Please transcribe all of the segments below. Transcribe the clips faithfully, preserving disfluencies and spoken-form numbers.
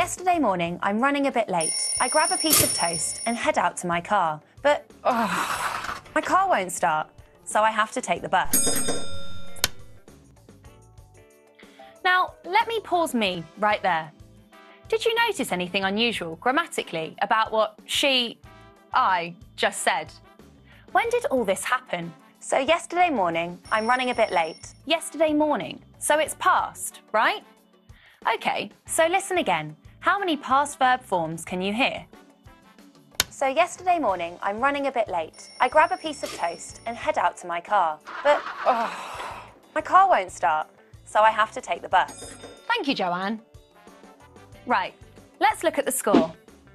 yesterday morning, I'm running a bit late. I grab a piece of toast and head out to my car, but oh, my car won't start, so I have to take the bus. Now, let me pause me right there. Did you notice anything unusual grammatically about what she, I, just said? When did all this happen? So yesterday morning, I'm running a bit late. Yesterday morning, so it's past, right? OK, so listen again. How many past verb forms can you hear? So yesterday morning, I'm running a bit late. I grab a piece of toast and head out to my car. But oh, my car won't start, so I have to take the bus. Thank you, Joanne. Right, let's look at the score.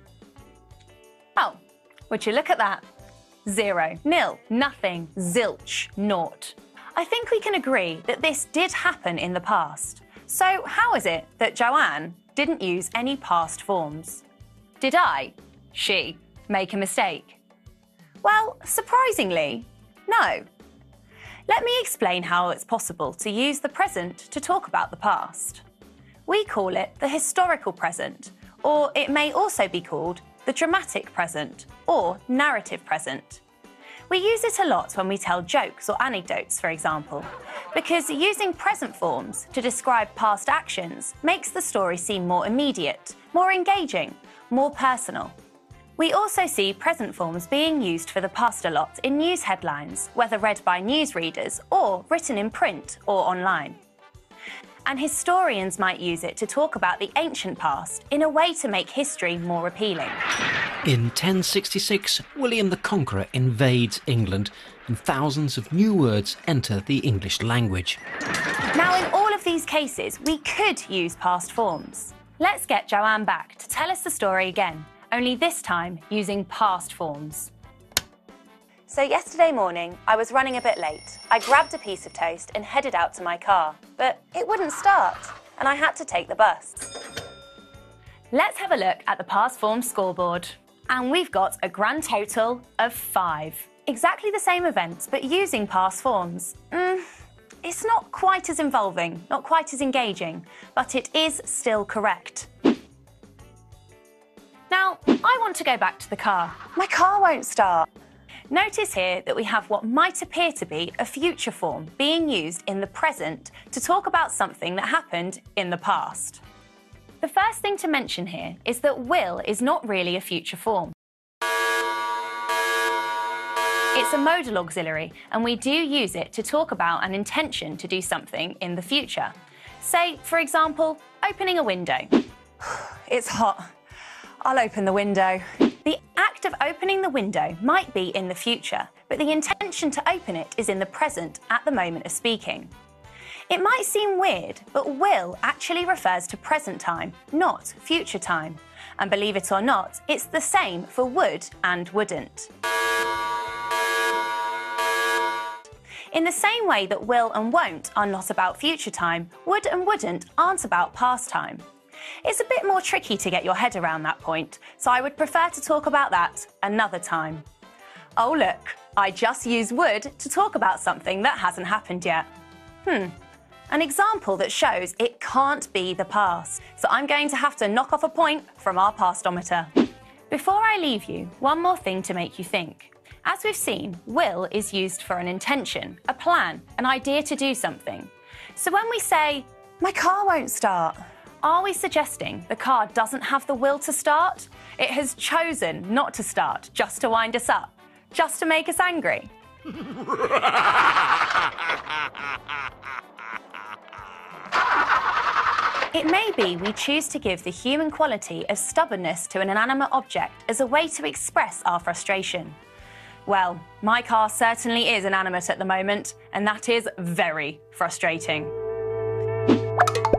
Oh, would you look at that? Zero, nil, nothing, zilch, naught. I think we can agree that this did happen in the past. So how is it that Joanne didn't use any past forms? Did I, she, make a mistake? Well, surprisingly, no. Let me explain how it's possible to use the present to talk about the past. We call it the historical present, or it may also be called the dramatic present or narrative present. We use it a lot when we tell jokes or anecdotes, for example, because using present forms to describe past actions makes the story seem more immediate, more engaging, more personal. We also see present forms being used for the past a lot in news headlines, whether read by newsreaders or written in print or online. And historians might use it to talk about the ancient past in a way to make history more appealing. In ten sixty-six, William the Conqueror invades England and thousands of new words enter the English language. Now, in all of these cases, we could use past forms. Let's get Joanne back to tell us the story again, only this time using past forms. So yesterday morning, I was running a bit late. I grabbed a piece of toast and headed out to my car, but it wouldn't start, and I had to take the bus. Let's have a look at the past form scoreboard. And we've got a grand total of five. Exactly the same events, but using past forms. Mm, it's not quite as involving, not quite as engaging, but it is still correct. Now, I want to go back to the car. My car won't start. Notice here that we have what might appear to be a future form being used in the present to talk about something that happened in the past. The first thing to mention here is that will is not really a future form. It's a modal auxiliary, and we do use it to talk about an intention to do something in the future. Say, for example, opening a window. It's hot. I'll open the window. The act of opening the window might be in the future, but the intention to open it is in the present at the moment of speaking. It might seem weird, but will actually refers to present time, not future time. And believe it or not, it's the same for would and wouldn't. In the same way that will and won't are not about future time, would and wouldn't aren't about past time. It's a bit more tricky to get your head around that point, so I would prefer to talk about that another time. Oh look, I just used would to talk about something that hasn't happened yet. Hmm. An example that shows it can't be the past, so I'm going to have to knock off a point from our pastometer. Before I leave you, one more thing to make you think. As we've seen, will is used for an intention, a plan, an idea to do something. So when we say, my car won't start, are we suggesting the car doesn't have the will to start? It has chosen not to start just to wind us up, just to make us angry. It may be we choose to give the human quality of stubbornness to an inanimate object as a way to express our frustration. Well, my car certainly is inanimate at the moment, and that is very frustrating.